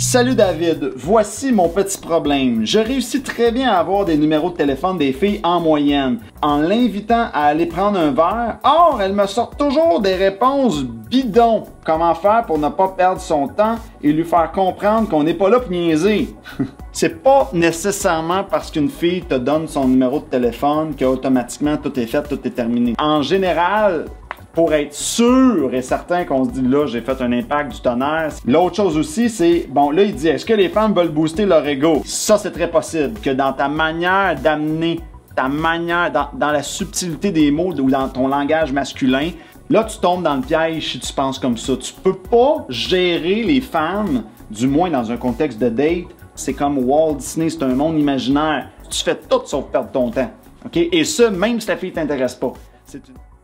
Salut David, voici mon petit problème. Je réussis très bien à avoir des numéros de téléphone des filles en moyenne, en l'invitant à aller prendre un verre. Or, elles me sortent toujours des réponses bidons. Comment faire pour ne pas perdre son temps et lui faire comprendre qu'on n'est pas là pour niaiser? C'est pas nécessairement parce qu'une fille te donne son numéro de téléphone qu'automatiquement tout est fait, tout est terminé. En général, pour être sûr et certain qu'on se dit là, j'ai fait un impact du tonnerre. L'autre chose aussi, c'est, bon, là, il dit, est-ce que les femmes veulent booster leur ego? Ça, c'est très possible. Que dans ta manière d'amener, ta manière, dans la subtilité des mots ou dans ton langage masculin, là, tu tombes dans le piège si tu penses comme ça. Tu peux pas gérer les femmes, du moins dans un contexte de date. C'est comme Walt Disney, c'est un monde imaginaire. Tu fais tout sauf perdre ton temps. OK? Et ça, même si ta fille t'intéresse pas. C'est une...